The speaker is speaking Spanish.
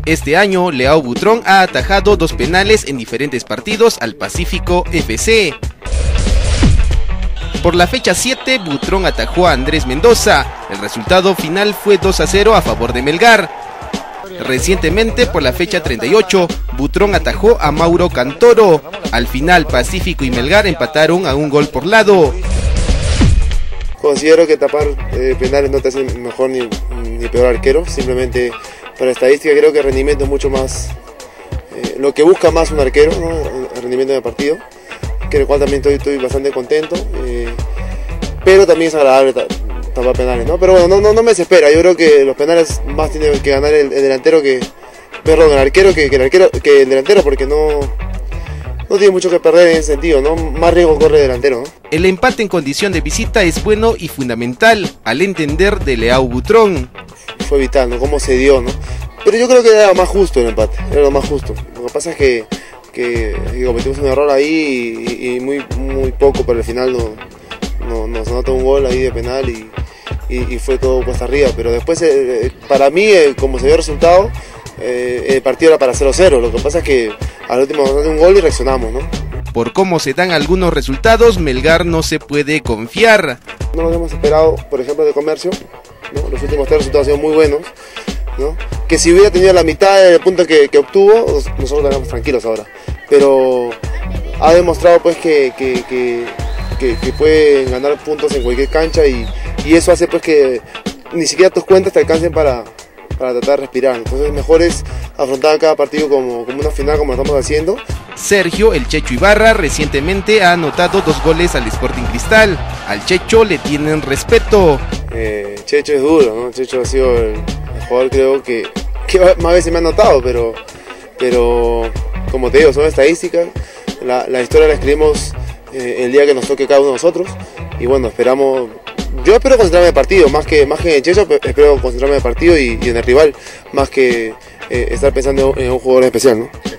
Este año, Leao Butrón ha atajado 2 penales en diferentes partidos al Pacífico FC. Por la fecha 7, Butrón atajó a Andrés Mendoza. El resultado final fue 2-0 a favor de Melgar. Recientemente, por la fecha 38, Butrón atajó a Mauro Cantoro. Al final, Pacífico y Melgar empataron a 1 gol por lado. Considero que tapar penales no te hace mejor ni peor arquero, simplemente para estadística creo que el rendimiento es mucho más, lo que busca más un arquero, ¿no? El rendimiento del partido, que el cual también estoy bastante contento, pero también es agradable tapar penales, ¿no? Pero bueno, no me desespera, yo creo que los penales más tiene que ganar el delantero el arquero que el delantero, porque no tiene mucho que perder en ese sentido, ¿no? Más riesgo corre el delantero, ¿no? El empate en condición de visita es bueno y fundamental, al entender de Leao Butrón. Fue vital, ¿no? Cómo se dio, ¿no? Pero yo creo que era más justo el empate, era lo más justo. Lo que pasa es que cometimos un error ahí y muy poco, pero al final nos anotó un gol ahí de penal y fue todo cuesta arriba. Pero después, para mí, como se dio el resultado, el partido era para 0-0, lo que pasa es que al último nos dan un gol y reaccionamos, ¿no? Por cómo se dan algunos resultados, Melgar no se puede confiar. No nos hemos esperado, por ejemplo, de Comercio, ¿no? Los últimos 3 resultados han sido muy buenos, ¿no? Que si hubiera tenido la mitad del punto que obtuvo, nosotros estaríamos tranquilos ahora. Pero ha demostrado pues que pueden ganar puntos en cualquier cancha y eso hace pues que ni siquiera tus cuentas te alcancen para tratar de respirar. Entonces mejor es afrontar cada partido como una final, como lo estamos haciendo. Sergio El Checho Ibarra recientemente ha anotado 2 goles al Sporting Cristal. Al Checho le tienen respeto. Checho es duro, ¿no? Checho ha sido el jugador creo que más veces me ha anotado, pero como te digo, son estadísticas. La historia la escribimos el día que nos toque cada uno de nosotros y bueno, esperamos. Yo espero concentrarme en el partido, más que en el Checho, espero concentrarme en el partido y en el rival, más que estar pensando en un jugador especial, ¿no?